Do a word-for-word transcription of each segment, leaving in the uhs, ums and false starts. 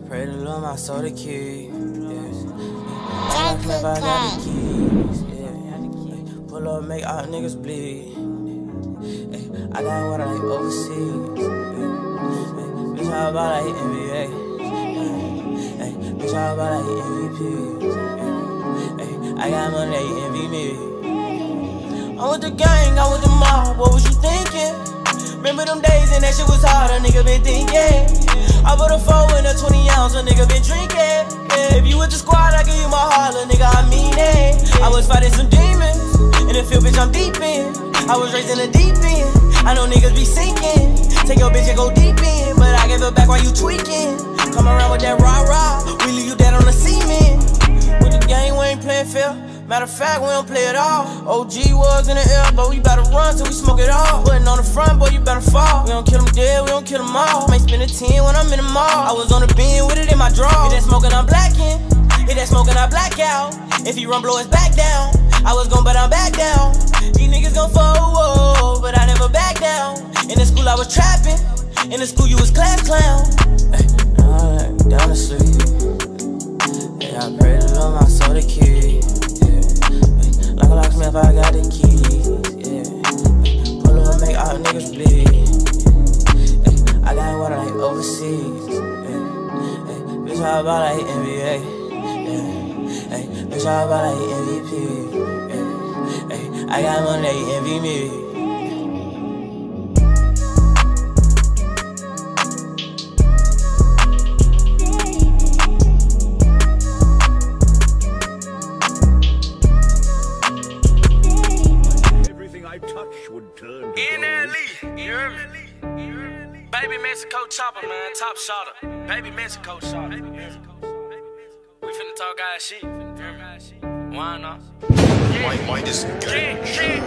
pray to Lord my soul to keep. Yes. I got I got the keys. Yeah. Pull up, make all niggas bleed. Ay, I got water like overseas. Yeah. Bitch, how about like N B A? Ay, bitch, how about like M V P? Yeah. Ay, I got money that you envy me. I'm with the gang, I'm with the mob. What was you thinking? Remember them days and that shit was hard, a nigga been thinking. I put a four in a twenty ounce, a nigga been drinking. Yeah, if you with the squad, I give you my heart, a nigga, I mean it. I was fighting some demons, in the field, bitch, I'm deep in. I was raised in the deep end, I know niggas be sinking. Take your bitch and go deep in, but I give it back while you tweaking. Come around with that rah-rah, we leave you dead on the cement. With the gang, we ain't playing fair. Matter of fact, we don't play at all. O G was in the air, but we better run till we smoke it all. Putting on the front, boy, you better fall. We don't kill them dead, we don't kill them all. Might spend a ten when I'm in the mall. I was on the beam with it in my draw. Hit that smoking, I'm blacking. Hit that smoking, I black out. If he run, blow his back down. I was gon' but I'm back down. These niggas gon' fall, but I never back down. In the school I was trapping. In the school you was class clown. Hey, now I'm down to sleep. Yeah, I pray to Lord my soul to keep. Like a locksmith, I got the keys, yeah. Pull up, make all niggas bleed. Ay, I got water like overseas, yeah. Ay, bitch, how about like N B A? Yeah. Ay, bitch, how about like M V P? Yeah. Ay, I got money that you envy me. N L E, you hear me? Baby Mexico chopper, man, top shotter. Baby Mexico shotter. We finna talk guys shit. Why not? Why, why this guy?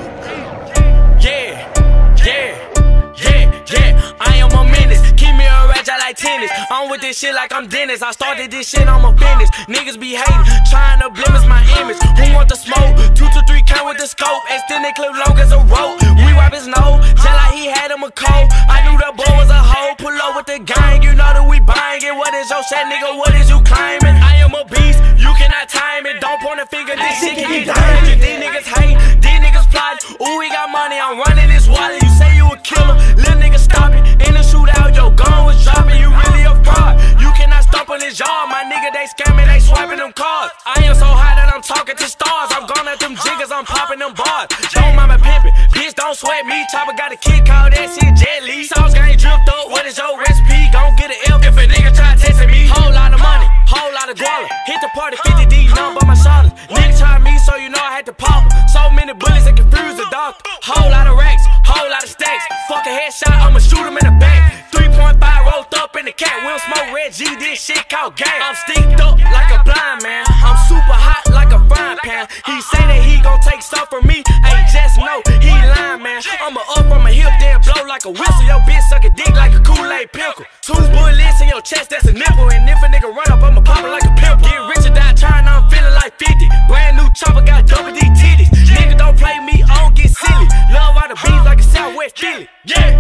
Yeah, yeah, yeah, yeah, yeah. I am a menace. Keep me a ratchet like tennis. I'm with this shit like I'm Dennis. I started this shit, I'm a business. Niggas be hating, trying to blemish my image. Who want the smoke? Two to three count with the scope. Extended clip long as a rope. We wipe his nose, just like he had him a cold. I knew the boy was a hoe. Pull up with the gang, you know that we buying it. What is your shit, nigga? What is you claiming? I am a beast, you cannot time it. Don't point a finger, this shit can get dangerous. These niggas hate, these niggas plot. Ooh, we got money, I'm running this wallet. You say you a killer, little nigga stop it. In the shootout, your gun was dropping. You really a fraud. You cannot stop on this yard, my nigga. They scamming, they swiping them cards. I am so high that I'm talking to stars. I'm gone at them jiggers, I'm popping them bars. Don't mind my pimpin', bitch, don't sweat me. Chopper got a kid called that shit Jet Li. Sauce gang dripped up, what is your recipe? Gon' get an F if a nigga try testing me. Whole lot of money, whole lot of guala. Hit the party, fifty D, nothing but my shoulders. Nigga try me, so you know I had to pop em. So many bullets that confuse the doctor. Whole lot of racks, whole lot of stacks. Fuck a headshot, I'ma shoot him in the back. three point five rolled up in the cat. We don't smoke Red G, this shit called gang. I'm sticked up like a blind man. I'm super hot like a frying pan. He say that he gon' take stuff from me. Hey, just know he lying, man. I'ma up from my hip, then blow like a whistle. Your bitch suck a dick like a Kool-Aid pickle. Two bullets in your chest, that's a nipple. And if a nigga run up, I'ma pop it like a pimple. Get rich or die trying, I'm feeling like fifty. Brand new chopper, got double D titties. Nigga don't play me, I don't get silly. Love all the beats like a Southwest Philly. Yeah,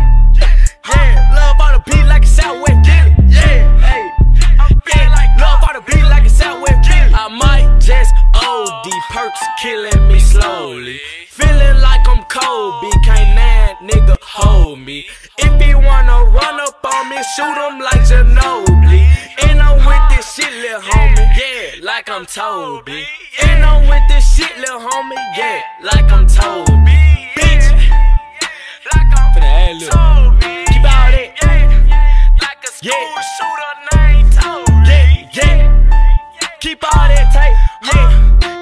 yeah, love all the beat like a Southwest Philly. Yeah, hey, yeah, love all the beat like a Southwest Philly. I might just O D, perks killing me slowly. Feeling like I'm Kobe, can't that nigga hold me. If he wanna run up on me, shoot him like Ginobili. And I'm with this shit, lil' homie, yeah, like I'm Toby. And I'm with this shit, lil' homie, yeah, like I'm Toby. Bitch, like I'm Toby. Keep all that, like a school shooter named Toby. Yeah, yeah, keep all that tape, yeah.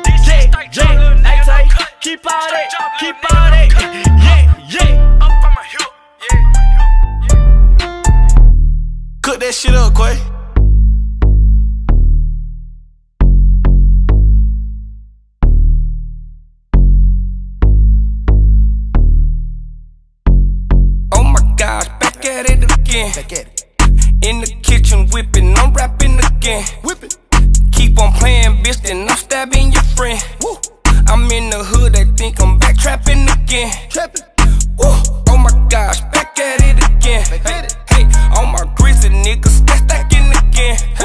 Yeah, hey, keep all that, keep all that, yeah, yeah. Up on my hip, yeah. Cook that shit up, Quay. Oh my gosh, back at it again. Back at it. In the kitchen whipping, I'm rapping again. Whipping. Keep on playing, bitch, then I'm stabbing your friend. Woo. I'm in the hood, they think I'm back trapping again. Trapping. Woo. Oh my gosh, back at it again. Back at it. Hey, all my grizzly niggas, stack stacking again.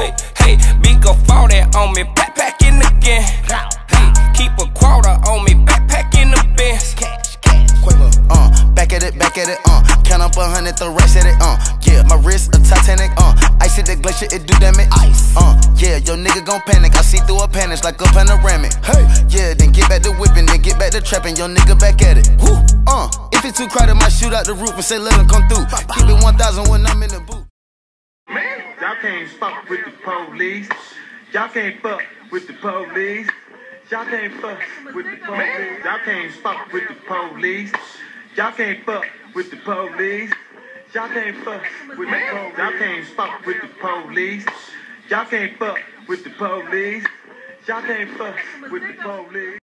on me, backpacking again. Hey, keep a quarter on me, backpacking the Benz. Uh, back at it, back at it, uh. Count up a hundred, throw racks at it, uh. Yeah, my wrist a Titanic, uh. Ice at the glacier, it do damage. Ice, uh. Yeah, your nigga gon' panic. I see through a panic like a panoramic. Hey, yeah, then get back to whipping, then get back to trapping. Your nigga back at it. Woo, uh. If it's too crowded, might shoot out the roof and say let him come through. Keep it one thousand when I'm in the booth. Man, y'all can't fuck with the police. Y'all can't fuck with the police. Y'all can't fuck with the police. Y'all can't fuck with the police. Y'all can't fuck with the police. Y'all can't fuck with the police. Y'all can't fuck with the police. Y'all can't fuck with the police. Y'all can't fuck with the police.